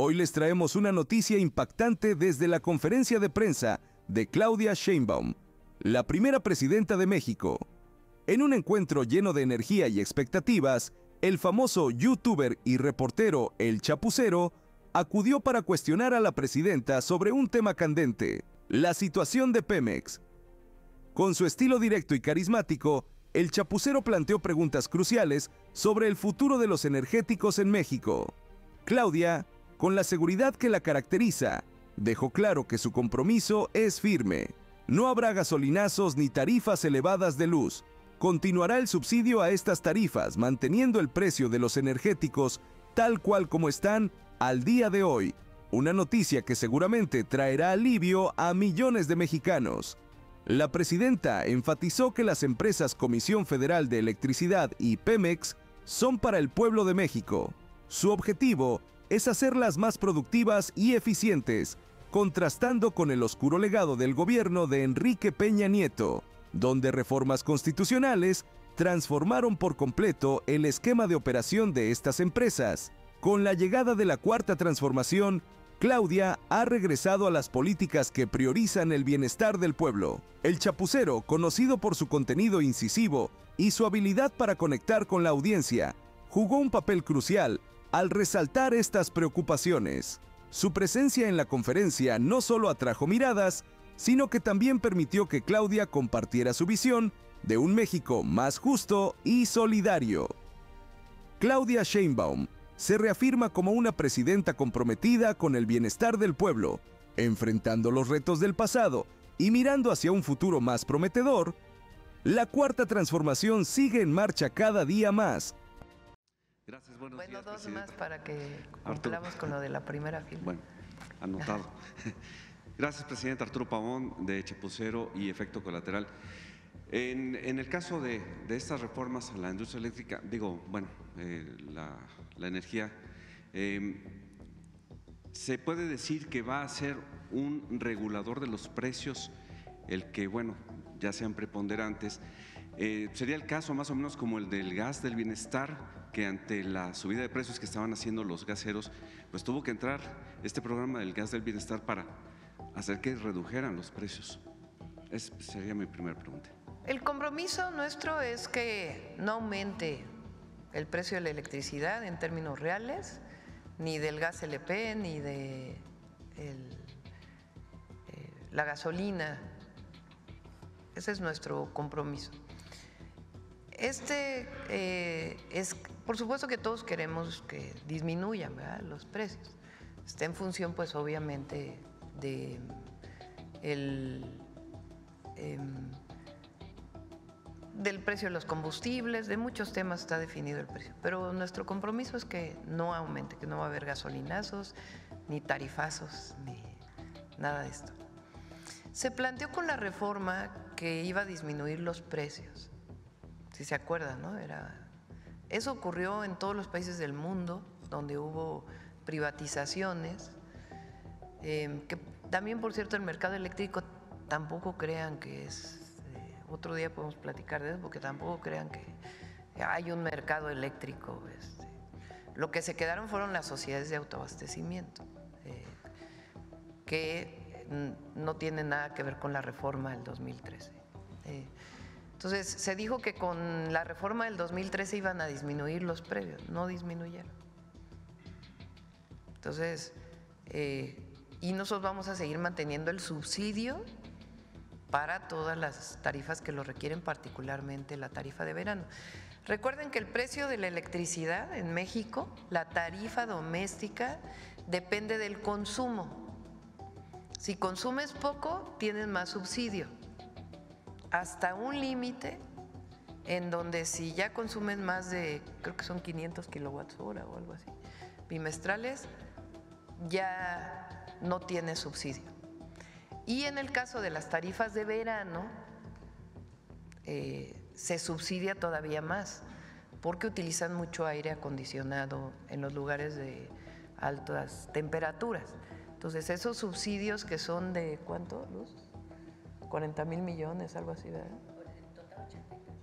Hoy les traemos una noticia impactante desde la conferencia de prensa de Claudia Sheinbaum, la primera presidenta de México. En un encuentro lleno de energía y expectativas, el famoso youtuber y reportero El Chapucero acudió para cuestionar a la presidenta sobre un tema candente, la situación de Pemex. Con su estilo directo y carismático, El Chapucero planteó preguntas cruciales sobre el futuro de los energéticos en México. Claudia, con la seguridad que la caracteriza, dejó claro que su compromiso es firme. No habrá gasolinazos ni tarifas elevadas de luz. Continuará el subsidio a estas tarifas, manteniendo el precio de los energéticos tal cual como están al día de hoy. Una noticia que seguramente traerá alivio a millones de mexicanos. La presidenta enfatizó que las empresas Comisión Federal de Electricidad y Pemex son para el pueblo de México. Su objetivo es hacerlas más productivas y eficientes, contrastando con el oscuro legado del gobierno de Enrique Peña Nieto, donde reformas constitucionales transformaron por completo el esquema de operación de estas empresas. Con la llegada de la Cuarta Transformación, Claudia ha regresado a las políticas que priorizan el bienestar del pueblo. El Chapucero, conocido por su contenido incisivo y su habilidad para conectar con la audiencia, jugó un papel crucial al resaltar estas preocupaciones. Su presencia en la conferencia no solo atrajo miradas, sino que también permitió que Claudia compartiera su visión de un México más justo y solidario. Claudia Sheinbaum se reafirma como una presidenta comprometida con el bienestar del pueblo, enfrentando los retos del pasado y mirando hacia un futuro más prometedor. La Cuarta Transformación sigue en marcha cada día más. Gracias, buenos días, dos presidenta. más para que cumplamos con lo de la primera fila. Bueno, anotado. Gracias, presidente. Arturo Pavón, de Chapucero y Efecto Colateral. En el caso de estas reformas a la industria eléctrica, la energía, se puede decir que va a ser un regulador de los precios, el que, ya sean preponderantes. Sería el caso más o menos como el del gas del bienestar, que ante la subida de precios que estaban haciendo los gaseros, pues tuvo que entrar este programa del gas del bienestar para hacer que redujeran los precios. Esa sería mi primera pregunta. El compromiso nuestro es que no aumente el precio de la electricidad en términos reales, ni del gas LP, ni de la gasolina. Ese es nuestro compromiso. Por supuesto que todos queremos que disminuyan, ¿verdad?, los precios. Está en función, pues, obviamente, del precio de los combustibles, de muchos temas está definido el precio. Pero nuestro compromiso es que no aumente, que no va a haber gasolinazos, ni tarifazos, ni nada de esto. Se planteó con la reforma que iba a disminuir los precios. Si se acuerdan, ¿no? Eso ocurrió en todos los países del mundo donde hubo privatizaciones, que también, por cierto, el mercado eléctrico tampoco crean que es, otro día podemos platicar de eso, porque tampoco crean que hay un mercado eléctrico. Lo que se quedaron fueron las sociedades de autoabastecimiento, que no tienen nada que ver con la reforma del 2013. Entonces, se dijo que con la reforma del 2013 iban a disminuir los precios, no disminuyeron. Entonces, y nosotros vamos a seguir manteniendo el subsidio para todas las tarifas que lo requieren, particularmente la tarifa de verano. Recuerden que el precio de la electricidad en México, la tarifa doméstica, depende del consumo. Si consumes poco, tienes más subsidio, hasta un límite en donde si ya consumes más de, creo que son 500 kilowatts hora o algo así, bimestrales, ya no tienes subsidio. Y en el caso de las tarifas de verano, se subsidia todavía más, porque utilizan mucho aire acondicionado en los lugares de altas temperaturas. Entonces, esos subsidios que son de, ¿cuánto, Luz? 40,000 millones, algo así, ¿verdad?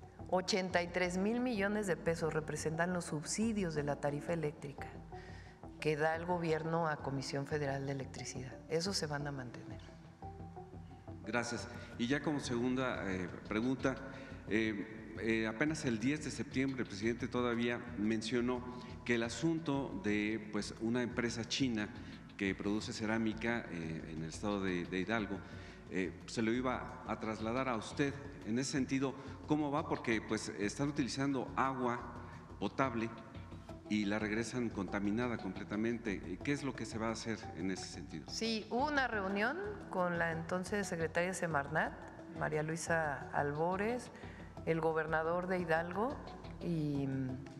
83,000 millones de pesos representan los subsidios de la tarifa eléctrica que da el gobierno a Comisión Federal de Electricidad. Esos se van a mantener. Gracias. Y ya como segunda pregunta, apenas el 10 de septiembre el presidente todavía mencionó que el asunto de pues, una empresa china que produce cerámica en el estado de Hidalgo, se lo iba a trasladar a usted. En ese sentido, ¿cómo va? Porque pues están utilizando agua potable y la regresan contaminada completamente. ¿Qué es lo que se va a hacer en ese sentido? Sí, hubo una reunión con la entonces secretaria de Semarnat, María Luisa Albores, el gobernador de Hidalgo y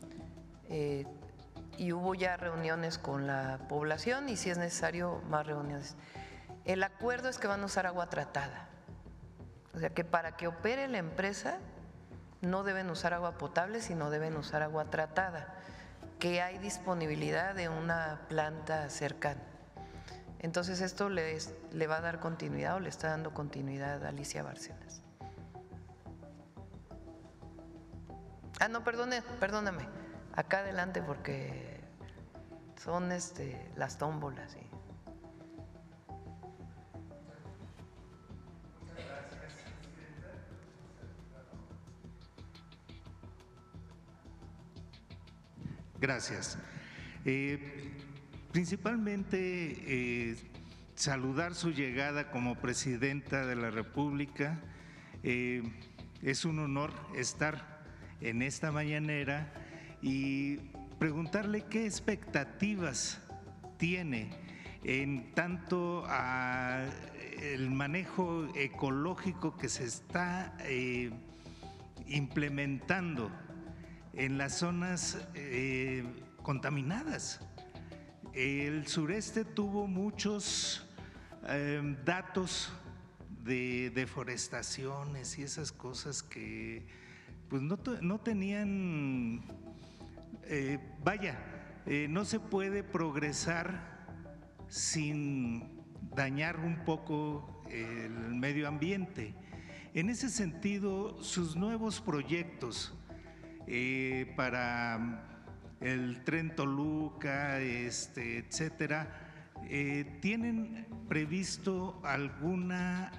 hubo ya reuniones con la población y si es necesario más reuniones. El acuerdo es que van a usar agua tratada, o sea que para que opere la empresa no deben usar agua potable, sino deben usar agua tratada, que hay disponibilidad de una planta cercana. Entonces esto le va a dar continuidad o le está dando continuidad a Alicia Bárcenas. Ah, no, perdóname, acá adelante porque son las tómbolas. ¿Sí? Gracias. Principalmente saludar su llegada como presidenta de la República. Es un honor estar en esta mañanera y preguntarle qué expectativas tiene en tanto a el manejo ecológico que se está implementando en las zonas contaminadas. El sureste tuvo muchos datos de deforestaciones y esas cosas que pues no tenían, no se puede progresar sin dañar un poco el medio ambiente. En ese sentido, sus nuevos proyectos para el Tren Toluca, etcétera, ¿tienen previsto alguna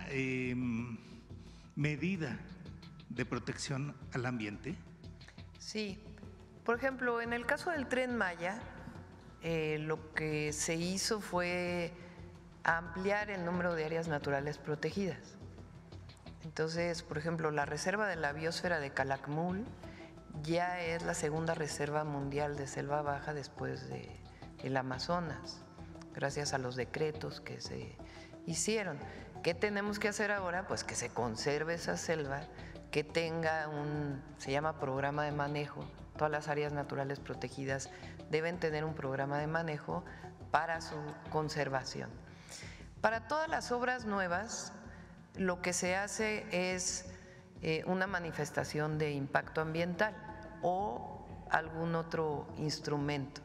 medida de protección al ambiente? Sí, por ejemplo, en el caso del Tren Maya, lo que se hizo fue ampliar el número de áreas naturales protegidas. Entonces, por ejemplo, la reserva de la biosfera de Calakmul ya es la segunda reserva mundial de selva baja después del Amazonas, gracias a los decretos que se hicieron. ¿Qué tenemos que hacer ahora? Pues que se conserve esa selva, que tenga se llama programa de manejo. Todas las áreas naturales protegidas deben tener un programa de manejo para su conservación. Para todas las obras nuevas, lo que se hace es una manifestación de impacto ambiental o algún otro instrumento.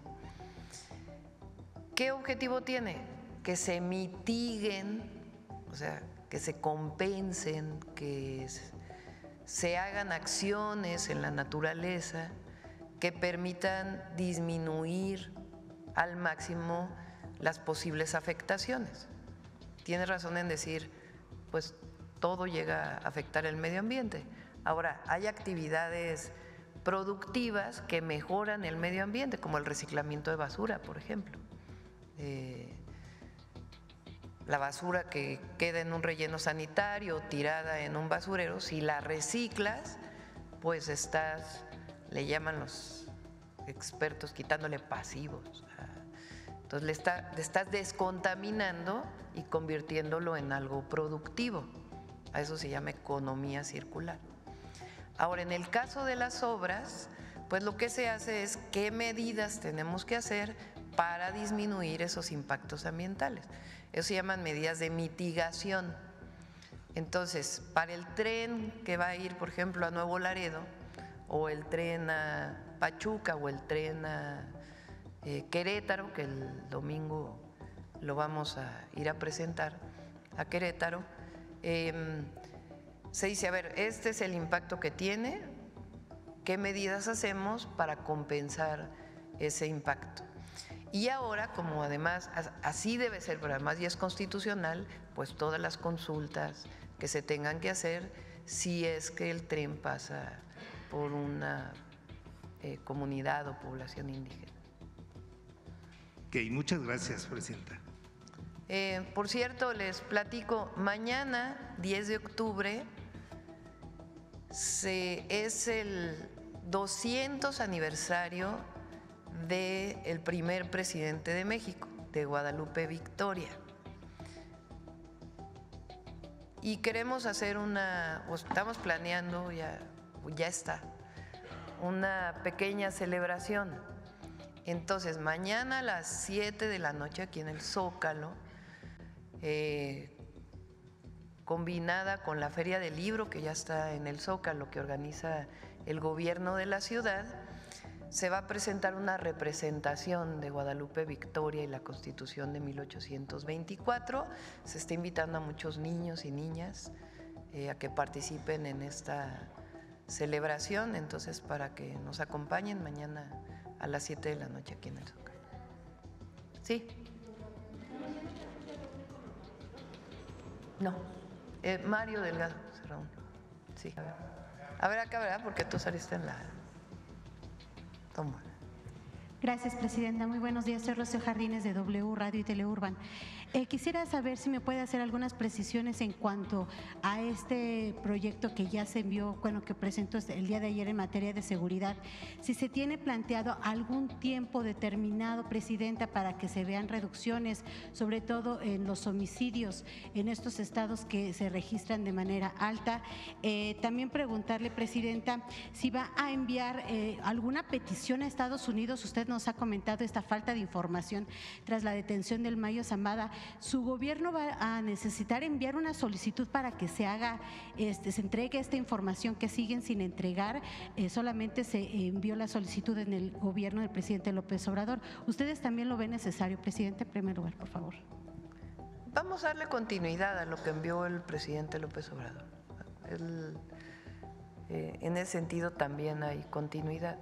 ¿Qué objetivo tiene? Que se mitiguen, o sea, que se compensen, que se hagan acciones en la naturaleza que permitan disminuir al máximo las posibles afectaciones. Tienes razón en decir, pues todo llega a afectar el medio ambiente. Ahora, hay actividades productivas que mejoran el medio ambiente, como el reciclamiento de basura, por ejemplo. La basura que queda en un relleno sanitario, tirada en un basurero, si la reciclas, pues le llaman los expertos, quitándole pasivos. Entonces le estás descontaminando y convirtiéndolo en algo productivo. A eso se llama economía circular. Ahora, en el caso de las obras, pues lo que se hace es qué medidas tenemos que hacer para disminuir esos impactos ambientales. Eso se llaman medidas de mitigación. Entonces, para el tren que va a ir, por ejemplo, a Nuevo Laredo, o el tren a Pachuca, o el tren a Querétaro, que el domingo lo vamos a ir a presentar a Querétaro, se dice, a ver, este es el impacto que tiene, ¿qué medidas hacemos para compensar ese impacto? Y ahora, como además así debe ser, pero además ya es constitucional, pues todas las consultas que se tengan que hacer si es que el tren pasa por una comunidad o población indígena. Ok, muchas gracias, presidenta. Por cierto, les platico, mañana, 10 de octubre, es el 200 aniversario del primer presidente de México, de Guadalupe Victoria. Y queremos hacer estamos planeando, ya está, una pequeña celebración. Entonces, mañana a las 7 de la noche aquí en el Zócalo, combinada con la Feria del Libro que ya está en el Zócalo, que organiza el gobierno de la ciudad, se va a presentar una representación de Guadalupe Victoria y la Constitución de 1824. Se está invitando a muchos niños y niñas a que participen en esta celebración, entonces para que nos acompañen mañana a las 7 de la noche aquí en el Zócalo. ¿Sí? No, Mario Delgado se reúne. Sí, a ver acá, ¿verdad? Porque tú saliste en la… Toma. Gracias, presidenta. Muy buenos días. Soy Rocío Jardines de W Radio y Teleurban. Quisiera saber si me puede hacer algunas precisiones en cuanto a este proyecto que ya se envió, bueno, que presentó el día de ayer en materia de seguridad. Si se tiene planteado algún tiempo determinado, presidenta, para que se vean reducciones, sobre todo en los homicidios en estos estados que se registran de manera alta. También preguntarle, presidenta, si va a enviar alguna petición a Estados Unidos. Usted nos ha comentado esta falta de información tras la detención del Mayo Zambada. ¿Su gobierno va a necesitar enviar una solicitud para que se haga, se entregue esta información que siguen sin entregar? Solamente se envió la solicitud en el gobierno del presidente López Obrador. ¿Ustedes también lo ven necesario, presidente? En primer lugar, por favor. Vamos a darle continuidad a lo que envió el presidente López Obrador. En ese sentido también hay continuidad.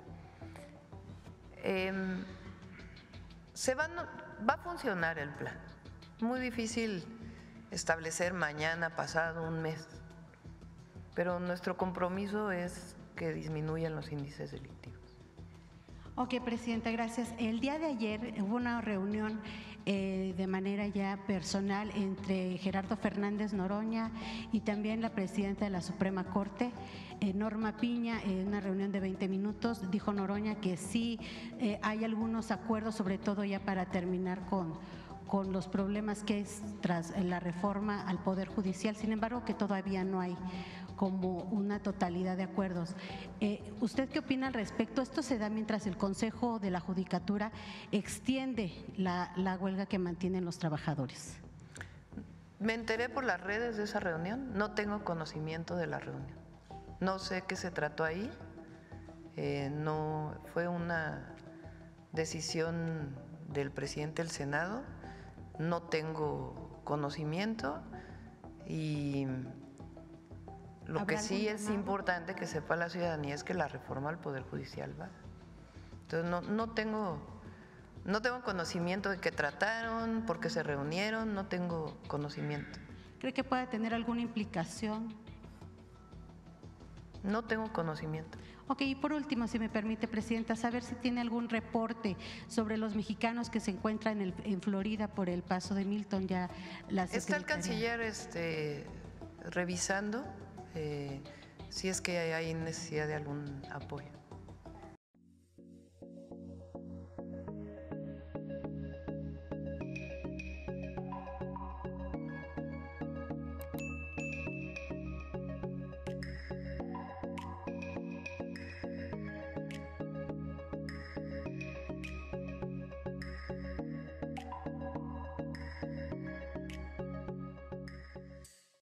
Va a funcionar el plan. Muy difícil establecer mañana, pasado, un mes, pero nuestro compromiso es que disminuyan los índices delictivos. Ok, presidenta, gracias. El día de ayer hubo una reunión de manera ya personal entre Gerardo Fernández Noroña y también la presidenta de la Suprema Corte, Norma Piña. En una reunión de 20 minutos dijo Noroña que sí hay algunos acuerdos, sobre todo ya para terminar con los problemas que es tras la reforma al Poder Judicial. Sin embargo, que todavía no hay como una totalidad de acuerdos. ¿Usted qué opina al respecto? Esto se da mientras el Consejo de la Judicatura extiende la huelga que mantienen los trabajadores. Me enteré por las redes de esa reunión, no tengo conocimiento de la reunión. No sé qué se trató ahí, no fue una decisión del presidente del Senado, no tengo conocimiento y lo que sí es importante que sepa la ciudadanía es que la reforma al Poder Judicial va. Entonces no tengo conocimiento de qué trataron, por qué se reunieron, no tengo conocimiento. ¿Cree que pueda tener alguna implicación? No tengo conocimiento. Ok, y por último, si me permite, presidenta, saber si tiene algún reporte sobre los mexicanos que se encuentran en Florida por el paso de Milton. Ya está el canciller revisando si es que hay necesidad de algún apoyo.